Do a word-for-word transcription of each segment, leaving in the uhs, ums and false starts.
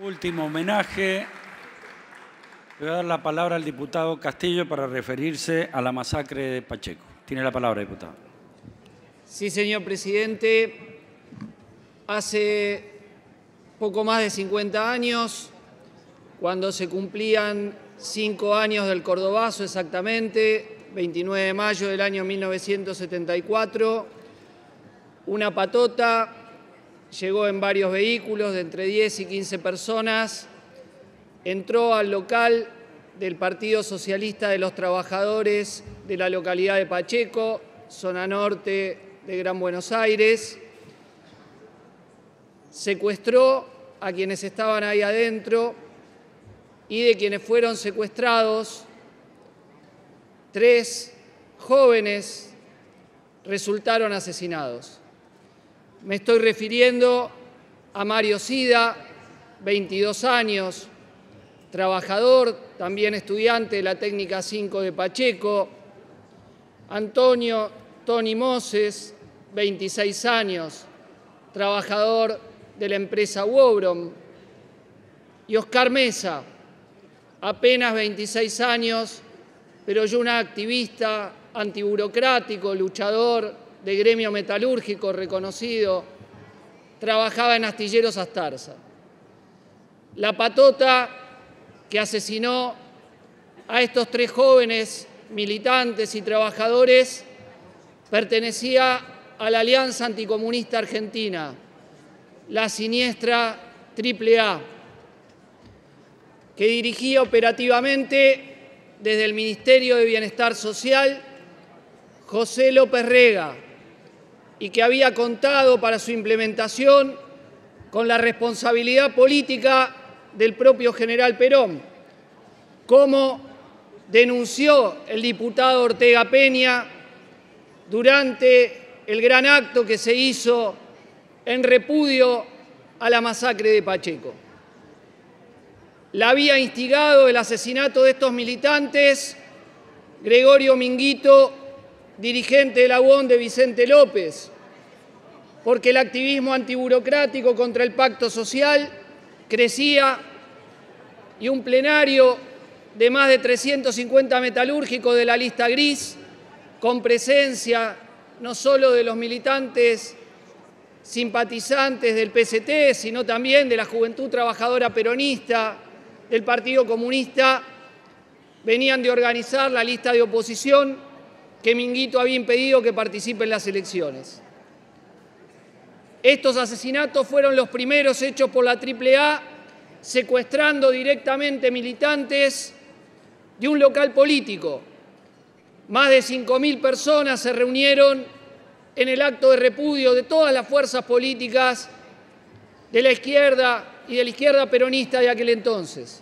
Último homenaje. Le voy a dar la palabra al diputado Castillo para referirse a la masacre de Pacheco. Tiene la palabra, diputado. Sí, señor presidente. Hace poco más de cincuenta años, cuando se cumplían cinco años del Cordobazo exactamente, veintinueve de mayo del año mil novecientos setenta y cuatro, una patota llegó en varios vehículos de entre diez y quince personas, entró al local del Partido Socialista de los Trabajadores de la localidad de Pacheco, zona norte de Gran Buenos Aires, secuestró a quienes estaban ahí adentro y de quienes fueron secuestrados, tres jóvenes resultaron asesinados. Me estoy refiriendo a Mario Sida, veintidós años, trabajador, también estudiante de la técnica cinco de Pacheco, Antonio Tony Moses, veintiséis años, trabajador de la empresa Wobrom, y Oscar Mesa, apenas veintiséis años, pero ya un activista antiburocrático, luchador de gremio metalúrgico reconocido, trabajaba en Astilleros Astarza. La patota que asesinó a estos tres jóvenes militantes y trabajadores pertenecía a la Alianza Anticomunista Argentina, la siniestra Triple A, que dirigía operativamente desde el Ministerio de Bienestar Social José López Rega, y que había contado para su implementación con la responsabilidad política del propio general Perón, como denunció el diputado Ortega Peña durante el gran acto que se hizo en repudio a la masacre de Pacheco. La había instigado el asesinato de estos militantes Gregorio Minguito, dirigente de la U O N de Vicente López, porque el activismo antiburocrático contra el pacto social crecía y un plenario de más de trescientos cincuenta metalúrgicos de la lista gris, con presencia no solo de los militantes simpatizantes del P S T, sino también de la Juventud Trabajadora Peronista, del Partido Comunista, venían de organizar la lista de oposición que Minguito había impedido que participe en las elecciones. Estos asesinatos fueron los primeros hechos por la Triple A, secuestrando directamente militantes de un local político. Más de cinco mil personas se reunieron en el acto de repudio de todas las fuerzas políticas de la izquierda y de la izquierda peronista de aquel entonces.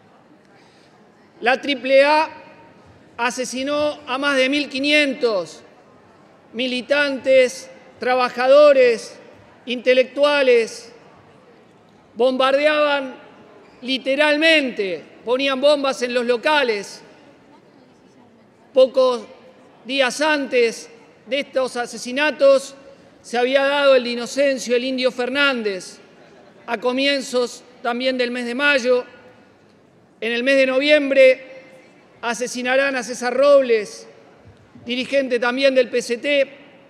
La Triple A asesinó a más de mil quinientos militantes, trabajadores, intelectuales, bombardeaban literalmente, ponían bombas en los locales. Pocos días antes de estos asesinatos se había dado el de Inocencio, el Indio Fernández, a comienzos también del mes de mayo. En el mes de noviembre asesinarán a César Robles, dirigente también del P S T,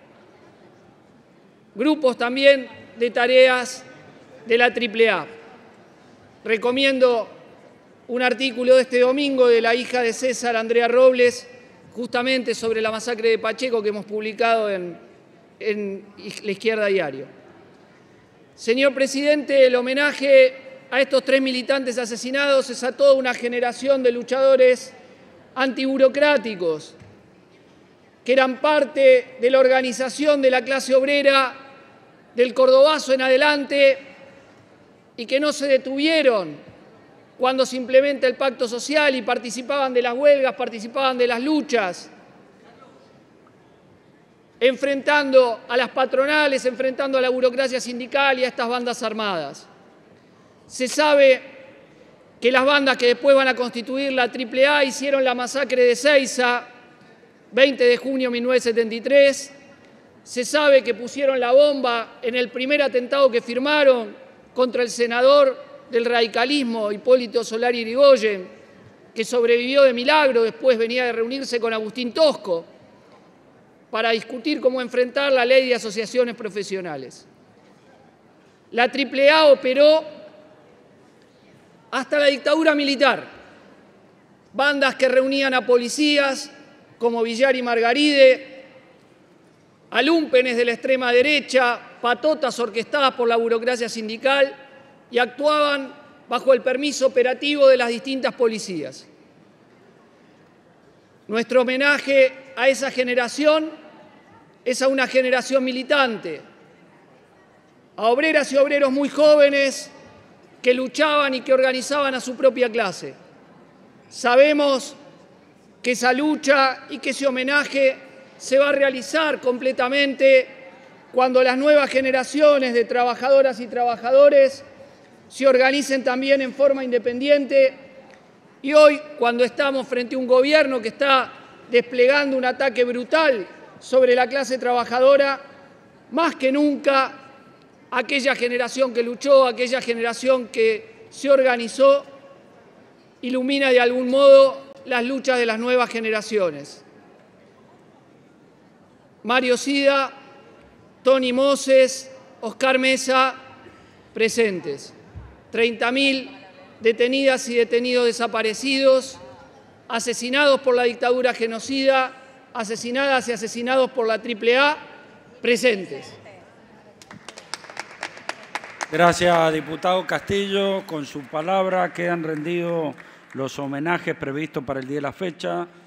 grupos también de tareas de la Triple A. Recomiendo un artículo de este domingo de la hija de César, Andrea Robles, justamente sobre la masacre de Pacheco, que hemos publicado en, en La Izquierda Diario. Señor presidente, el homenaje a estos tres militantes asesinados es a toda una generación de luchadores antiburocráticos que eran parte de la organización de la clase obrera del Cordobazo en adelante y que no se detuvieron cuando se implementa el pacto social y participaban de las huelgas, participaban de las luchas, enfrentando a las patronales, enfrentando a la burocracia sindical y a estas bandas armadas. Se sabe que las bandas que después van a constituir la Triple A hicieron la masacre de Seiza, veinte de junio de mil novecientos setenta y tres. Se sabe que pusieron la bomba en el primer atentado que firmaron contra el senador del radicalismo, Hipólito Solari Yrigoyen, que sobrevivió de milagro, después venía de reunirse con Agustín Tosco para discutir cómo enfrentar la ley de asociaciones profesionales. La triple A operó hasta la dictadura militar. Bandas que reunían a policías como Villar y Margaride, a lúmpenes de la extrema derecha, patotas orquestadas por la burocracia sindical y actuaban bajo el permiso operativo de las distintas policías. Nuestro homenaje a esa generación es a una generación militante, a obreras y obreros muy jóvenes que luchaban y que organizaban a su propia clase. Sabemos que esa lucha y que ese homenaje se va a realizar completamente cuando las nuevas generaciones de trabajadoras y trabajadores se organicen también en forma independiente. Y hoy, cuando estamos frente a un gobierno que está desplegando un ataque brutal sobre la clase trabajadora, más que nunca, aquella generación que luchó, aquella generación que se organizó, ilumina de algún modo las luchas de las nuevas generaciones. Mario Sida, Tony Moses, Oscar Mesa, presentes. treinta mil detenidas y detenidos desaparecidos, asesinados por la dictadura genocida, asesinadas y asesinados por la triple A, presentes. Gracias, diputado Castillo. Con su palabra quedan rendidos los homenajes previstos para el día de la fecha.